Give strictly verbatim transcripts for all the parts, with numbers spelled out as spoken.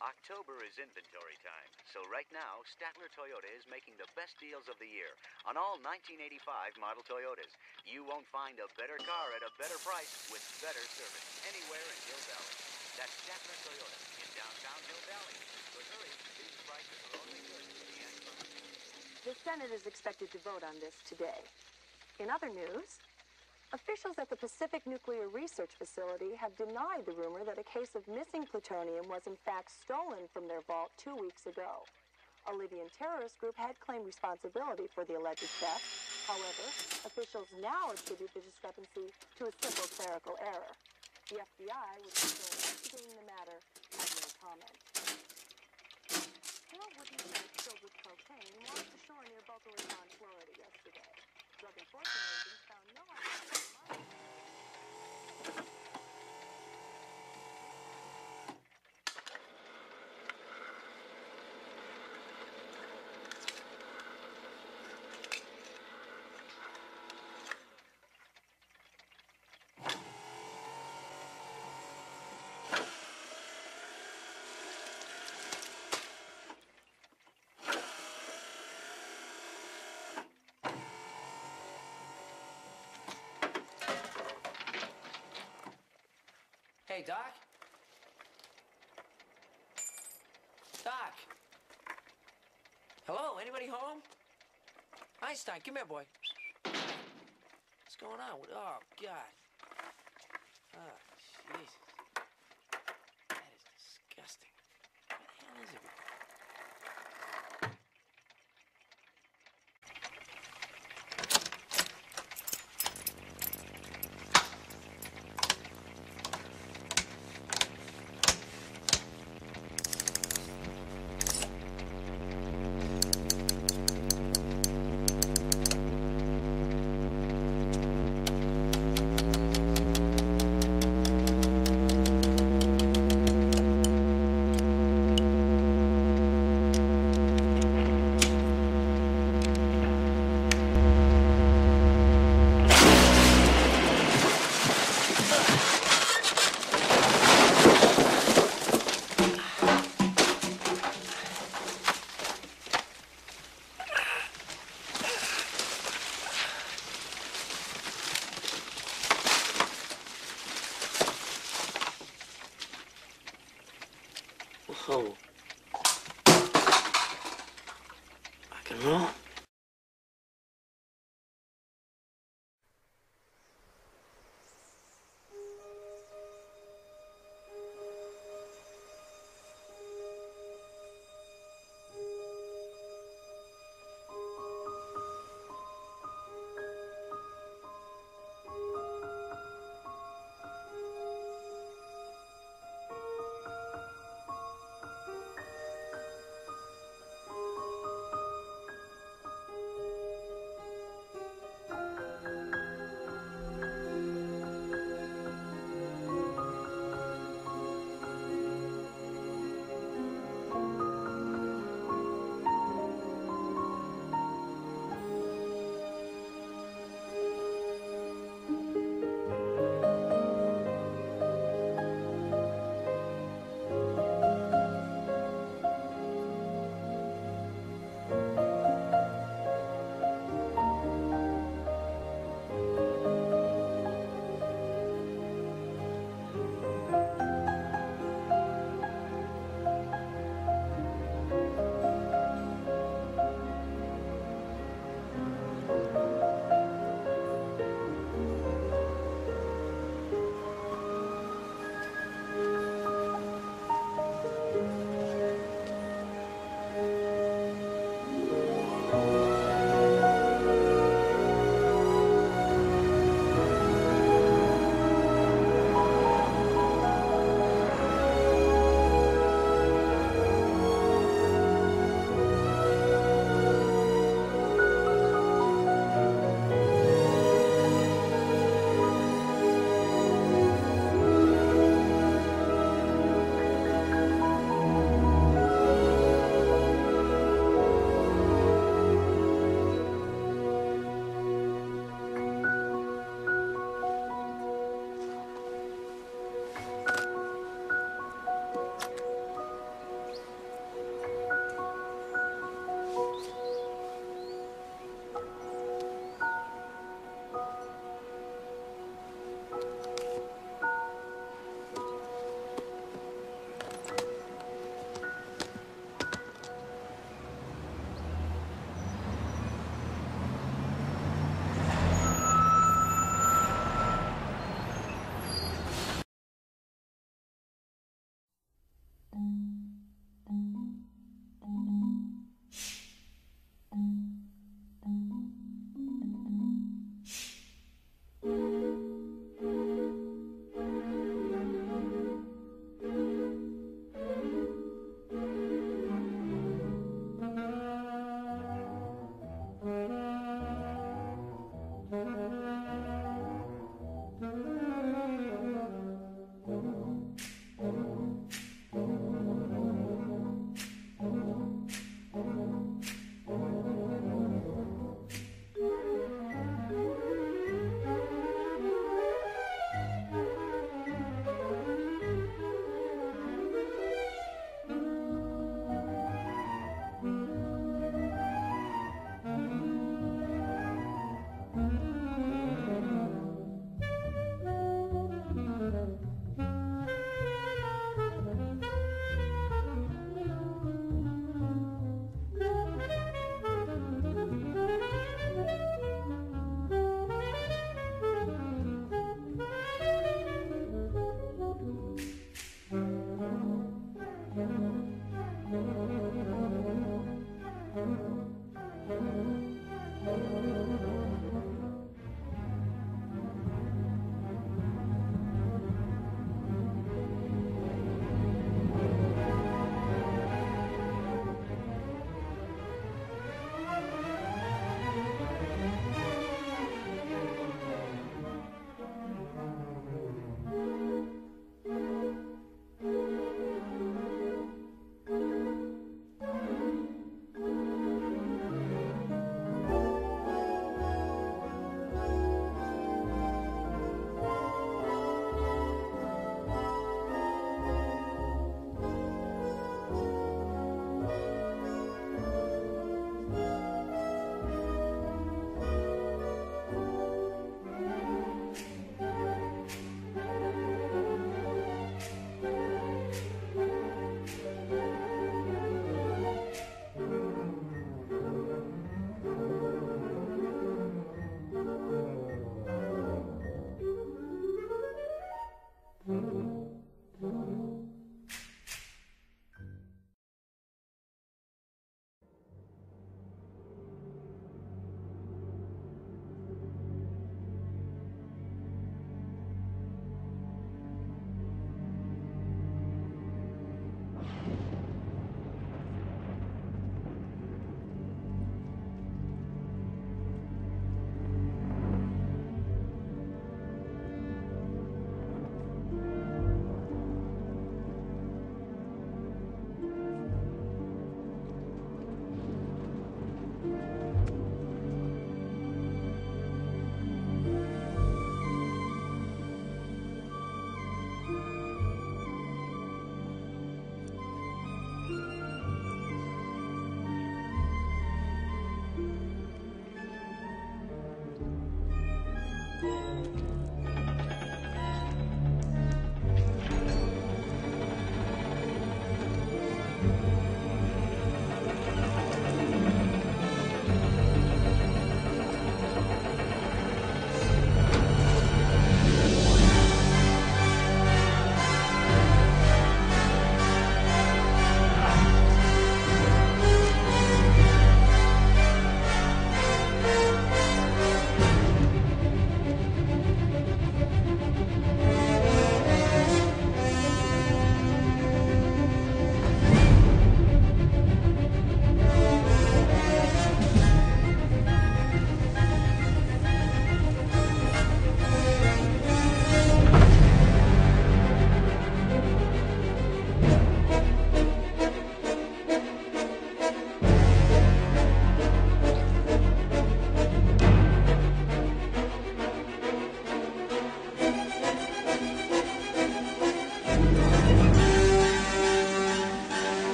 October is inventory time, so right now, Statler Toyota is making the best deals of the year on all nineteen eighty-five model Toyotas. You won't find a better car at a better price with better service anywhere in Hill Valley. That's Statler Toyota in downtown Hill Valley. But hurry, these prices are only good to the end. The Senate is expected to vote on this today. In other news, officials at the Pacific Nuclear Research Facility have denied the rumor that a case of missing plutonium was in fact stolen from their vault two weeks ago. A Libyan terrorist group had claimed responsibility for the alleged theft. However, officials now attribute the discrepancy to a simple clerical error. The F B I, which is still investigating the matter, has no comment. Four wooden tanks filled with cocaine washed ashore near Boca Raton, Florida yesterday. Drug enforcement agents found no identifiable money. Hey, Doc? Doc? Hello? Anybody home? Einstein, come here, boy. What's going on? Oh, God. Oh, Jesus. That is disgusting. Where the hell is everybody? Whoa. Rock and roll.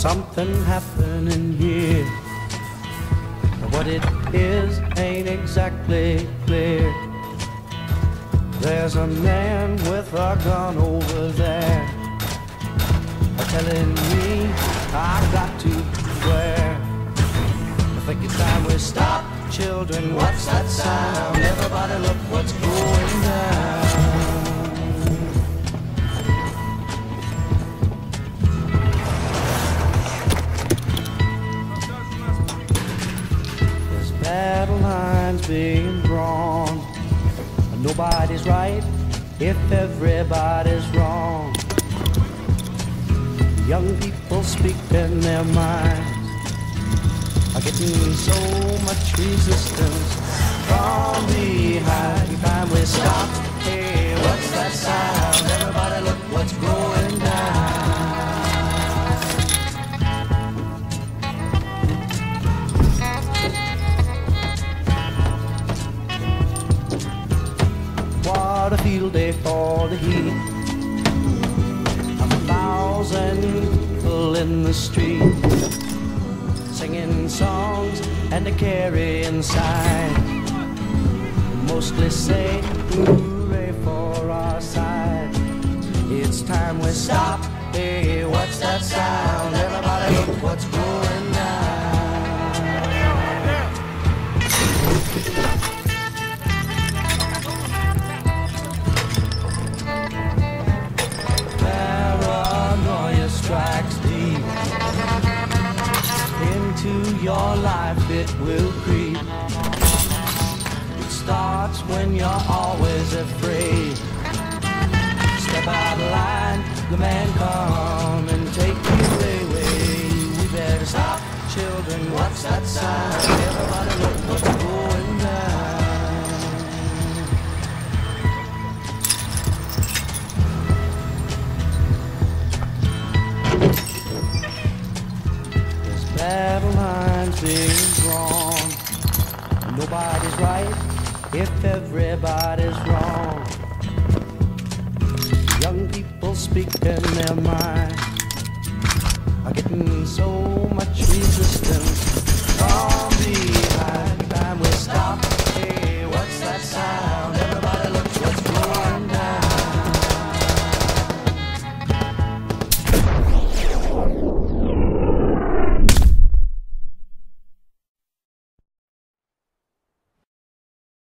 something happening here. What it is ain't exactly clear. There's a man with a gun over there telling me I got to beware. I think it's time we stop, children. What's that sound? Everybody look what's going down. There's battle lines being drawn. Nobody's right if everybody's wrong. Young people speaking their minds are getting so much resistance from behind. Every time we stop, hey, what's that sound? Everybody look what's going down. What a field day for the heat. A thousand people in the street, singing songs and they carry inside. Mostly say hooray for our side. It's time we stop. Hey, what's that sound? Everybody look what's going down. Paranoia strikes deep into your life, it will creep. It starts when you're always afraid. Step out of line, the man come and take you away. We better stop, children, what's that sound? Everybody look what's going down. Battle lines being drawn. Nobody's right if everybody's wrong. Young people speaking their mind are getting so